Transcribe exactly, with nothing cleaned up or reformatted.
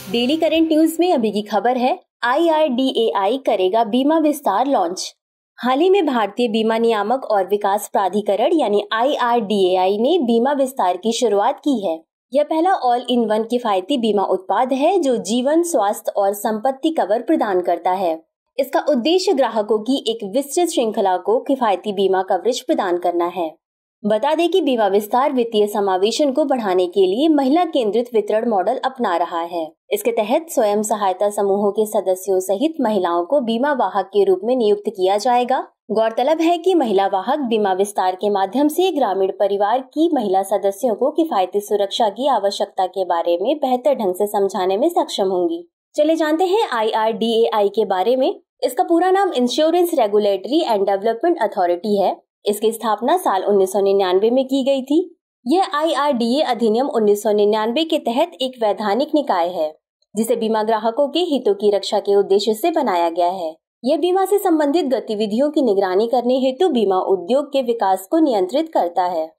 Daily current news में अभी की खबर है, आई आर डी ए आई करेगा बीमा विस्तार लॉन्च। हाल ही में भारतीय बीमा नियामक और विकास प्राधिकरण यानी आई आर डी ए आई ने बीमा विस्तार की शुरुआत की है। यह पहला ऑल इन वन किफायती बीमा उत्पाद है जो जीवन, स्वास्थ्य और संपत्ति कवर प्रदान करता है। इसका उद्देश्य ग्राहकों की एक विस्तृत श्रृंखला को किफायती बीमा कवरेज प्रदान करना है। बता दें कि बीमा विस्तार वित्तीय समावेशन को बढ़ाने के लिए महिला केंद्रित वितरण मॉडल अपना रहा है। इसके तहत स्वयं सहायता समूहों के सदस्यों सहित महिलाओं को बीमा वाहक के रूप में नियुक्त किया जाएगा। गौरतलब है कि महिला वाहक बीमा विस्तार के माध्यम से ग्रामीण परिवार की महिला सदस्यों को किफायती सुरक्षा की आवश्यकता के बारे में बेहतर ढंग से समझाने में सक्षम होंगी। चले जानते हैं आई आर डी ए आई के बारे में। इसका पूरा नाम insurance regulatory and development authority है। इसकी स्थापना साल उन्नीस सौ निन्यानवे में की गई थी। यह आई आर डी ए अधिनियम उन्नीस सौ निन्यानवे के तहत एक वैधानिक निकाय है जिसे बीमा ग्राहकों के हितों की रक्षा के उद्देश्य से बनाया गया है। यह बीमा से संबंधित गतिविधियों की निगरानी करने हेतु बीमा उद्योग के विकास को नियंत्रित करता है।